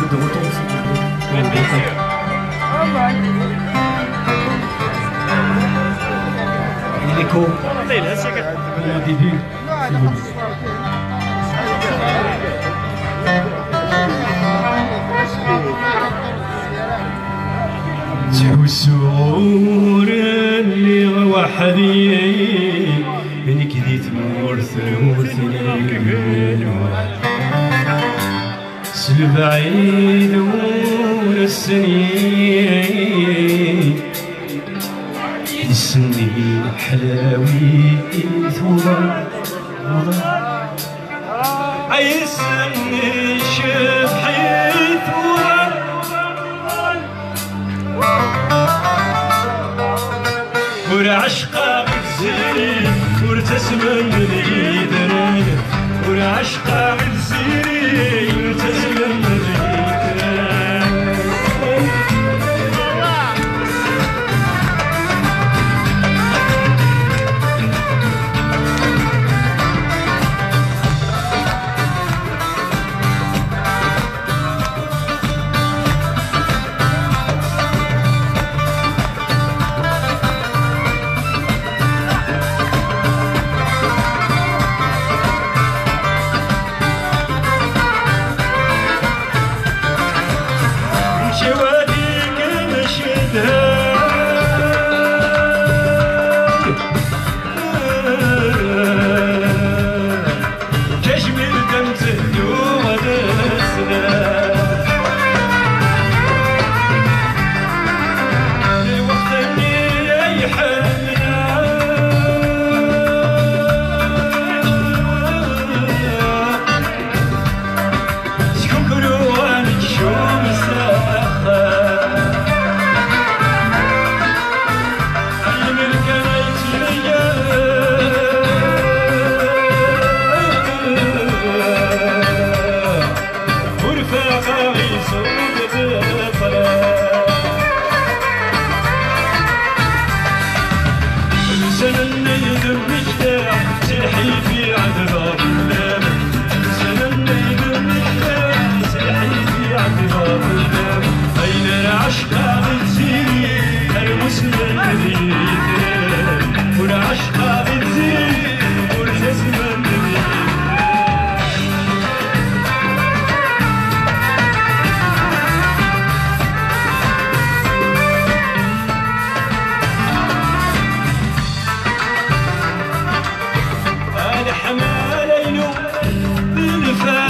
de retour s'il vous plaît. Et l'écho au début, s'il vous plaît. تسور اللي وحدي انك دي تمور ثمورتني سلبعيد ور السنين السنين حلاوي ثوبا عيسني شف حيث ور عشقا بالزين ور تسمن اليدران ور عشقا بالزين ور تسمن اليدران حمالينو بالفا